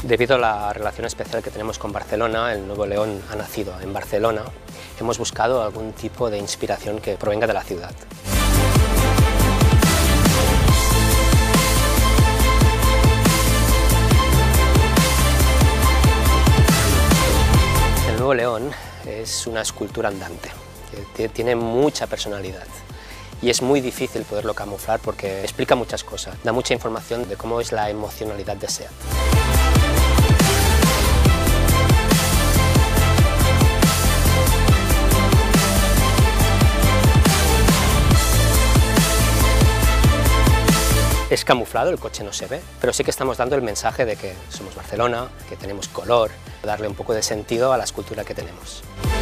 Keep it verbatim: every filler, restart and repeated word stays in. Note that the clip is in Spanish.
Debido a la relación especial que tenemos con Barcelona, el Nuevo León ha nacido en Barcelona, hemos buscado algún tipo de inspiración que provenga de la ciudad. El Nuevo León es una escultura andante, que tiene mucha personalidad y es muy difícil poderlo camuflar porque explica muchas cosas, da mucha información de cómo es la emocionalidad de SEAT. Es camuflado, el coche no se ve, pero sí que estamos dando el mensaje de que somos Barcelona, que tenemos color, darle un poco de sentido a la escultura que tenemos.